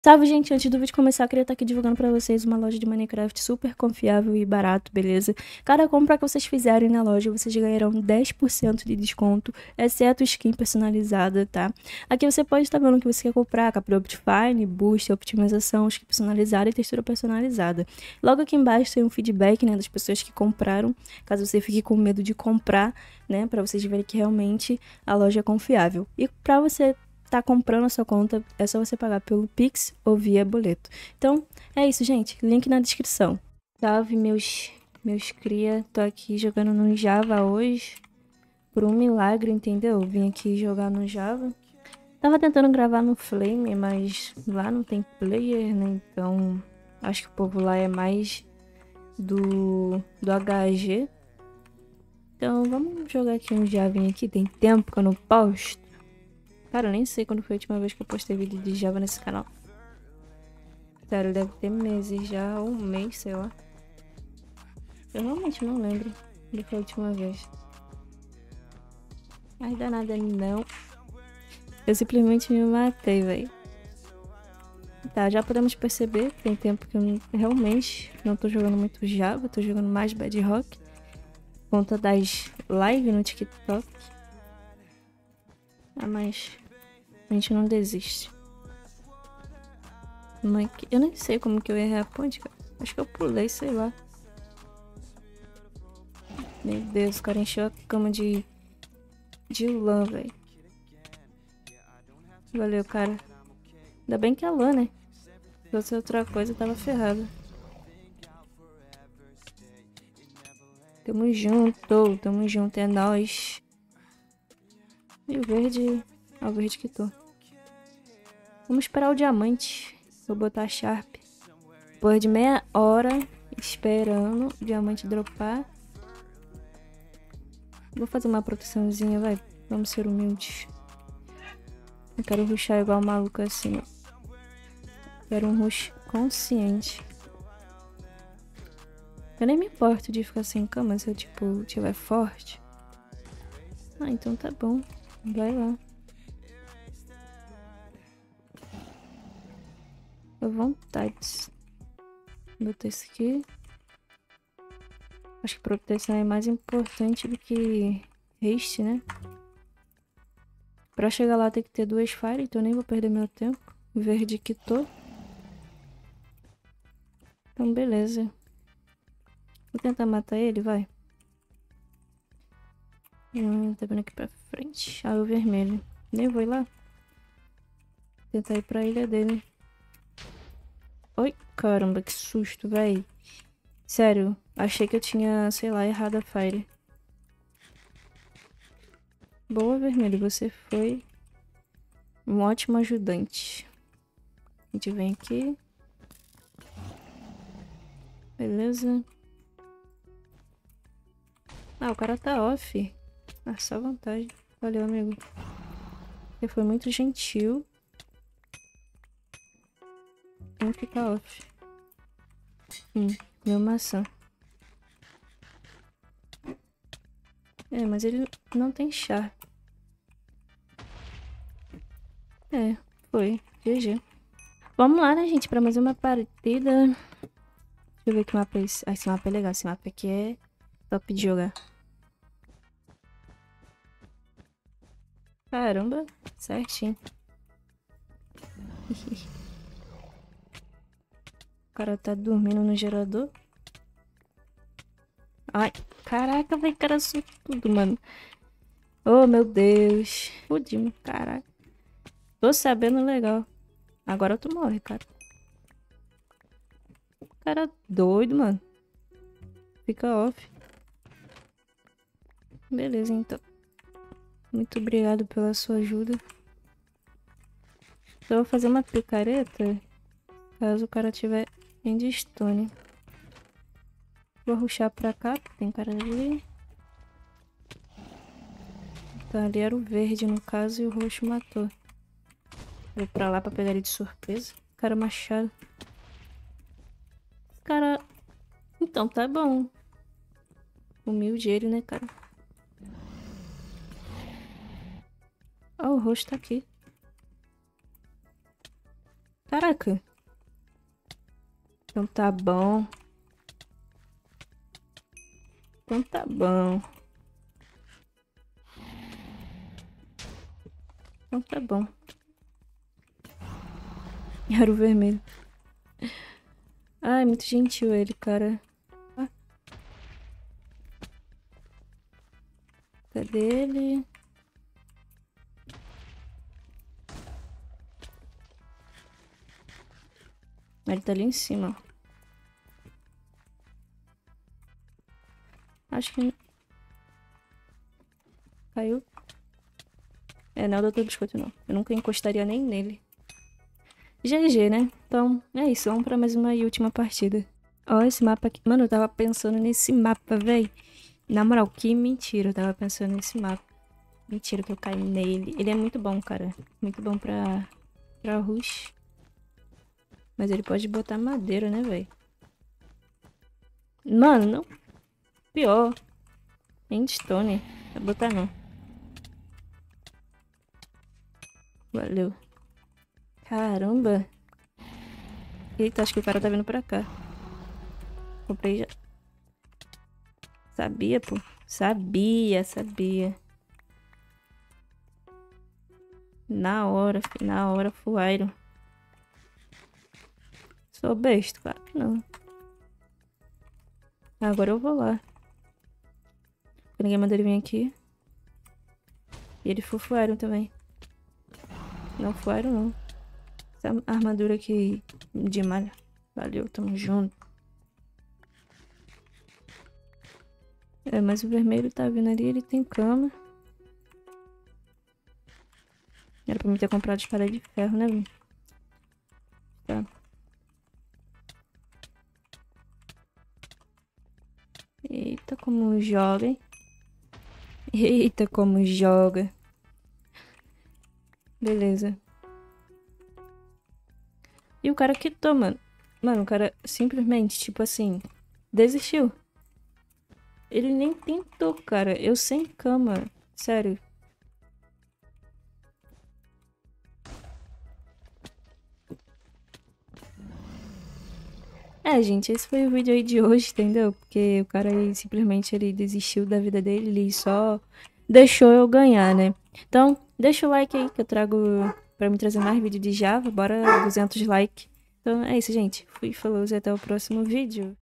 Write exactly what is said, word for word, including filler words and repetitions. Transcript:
Salve, gente! Antes do vídeo começar, eu queria estar aqui divulgando pra vocês uma loja de Minecraft super confiável e barato, beleza? Cada compra que vocês fizerem na loja, vocês ganharão dez por cento de desconto, exceto skin personalizada, tá? Aqui você pode estar vendo o que você quer comprar, captura Optifine, boost, optimização, skin personalizada e textura personalizada. Logo aqui embaixo tem um feedback, né, das pessoas que compraram, caso você fique com medo de comprar, né, pra vocês verem que realmente a loja é confiável. E pra você tá comprando a sua conta, é só você pagar pelo Pix ou via boleto. Então, é isso, gente. Link na descrição. Salve, meus, meus cria. Tô aqui jogando no Java hoje. Por um milagre, entendeu? Vim aqui jogar no Java. Tava tentando gravar no Flame, mas lá não tem player, né? Então, acho que o povo lá é mais do, do H G. Então, vamos jogar aqui um Java aqui. Tem tempo que eu não posto. Cara, eu nem sei quando foi a última vez que eu postei vídeo de Java nesse canal. Sério, deve ter meses já, ou um mês, sei lá. Eu realmente não lembro do que foi a última vez. Mas dá nada não. Eu simplesmente me matei, velho. Tá, já podemos perceber que tem tempo que eu realmente não tô jogando muito Java. Tô jogando mais Bedrock. Por conta das lives no TikTok. Ah, mas a gente não desiste. Eu nem sei como que eu errei a ponte, cara. Acho que eu pulei, sei lá. Meu Deus, o cara encheu a cama de... De lã, velho. Valeu, cara. Ainda bem que é lã, né? Se fosse outra coisa, eu tava ferrado. Tamo junto, tamo junto, é nóis. E o verde... Ah, o verde que tô. Vamos esperar o diamante. Vou botar a Sharp. Depois de meia hora esperando o diamante dropar. Vou fazer uma proteçãozinha, vai. Vamos ser humildes. Não quero rushar igual maluco assim, ó. Quero um rush consciente. Eu nem me importo de ficar sem cama se eu, tipo, tiver forte. Ah, então tá bom. Vai lá. À vontade. Botar isso aqui. Acho que proteção é mais importante do que haste, né? Pra chegar lá tem que ter duas fire, então eu nem vou perder meu tempo. Verde que tô. Então beleza. Vou tentar matar ele, vai. Hum, tá vindo aqui pra frente. Ah, o vermelho. Nem vou ir lá. Vou tentar ir pra ilha dele. Oi, caramba, que susto, véi. Sério, achei que eu tinha, sei lá, errado a fire. Boa, vermelho, você foi um ótimo ajudante. A gente vem aqui. Beleza. Ah, o cara tá off. Ah, só vantagem. Valeu, amigo. Ele foi muito gentil. Vamos ficar off. Hum, meu maçã. É, mas ele não tem char. É, foi. G G. Vamos lá, né, gente? Pra mais uma partida. Deixa eu ver que mapa é esse. Ah, esse mapa é legal. Esse mapa aqui é top de jogar. Caramba, certinho. O cara tá dormindo no gerador. Ai, caraca, velho, cara, sumiu tudo, mano. Oh, meu Deus. Fudimos, caraca. Tô sabendo legal. Agora tu morre, cara. Cara doido, mano. Fica off. Beleza, então. Muito obrigado pela sua ajuda. Eu vou fazer uma picareta. Caso o cara tiver endstone. Vou rushar pra cá, porque tem cara ali. Então ali era o verde, no caso, e o roxo matou. Vou pra lá pra pegar ele de surpresa. Cara machado. Cara... Então, tá bom. Humilde ele, né, cara? Ó, oh, o roxo tá aqui. Caraca. Então tá bom. Então tá bom. Então tá bom. Era o vermelho. Ai, muito gentil ele, cara. Ah. Cadê ele? Ele tá ali em cima. Acho que... Caiu. É, não é o doutor Biscoito, não. Eu nunca encostaria nem nele. G G, né? Então, é isso. Vamos pra mais uma e última partida. Ó, esse mapa aqui. Mano, eu tava pensando nesse mapa, véi. Na moral, que mentira. Eu tava pensando nesse mapa. Mentira que eu caí nele. Ele é muito bom, cara. Muito bom pra... Pra rush. Mas ele pode botar madeira, né, véi? Mano, não. Pior. Endstone. Não vai botar, não. Valeu. Caramba. Eita, acho que o cara tá vindo pra cá. Comprei já. Sabia, pô. Sabia, sabia. Na hora, filho. Na hora, full iron. Sou besta, claro que não. Agora eu vou lá. Ninguém mandou ele vir aqui. E ele full iron também. Não full iron, não. Essa armadura aqui de malha. Valeu, tamo junto. É, mas o vermelho tá vindo ali, ele tem cama. Era pra mim ter comprado espada de ferro, né, velho? Tá. Eita, como joga, hein? Eita, como joga. Beleza. E o cara quitou, mano. Mano, o cara simplesmente, tipo assim, desistiu. Ele nem tentou, cara. Eu sem cama. Sério. É, gente, esse foi o vídeo aí de hoje, entendeu? Porque o cara aí simplesmente ele desistiu da vida dele, ele só deixou eu ganhar, né? Então, deixa o like aí que eu trago pra me trazer mais vídeo de Java. Bora duzentos likes. Então é isso, gente. Fui, falou e até o próximo vídeo.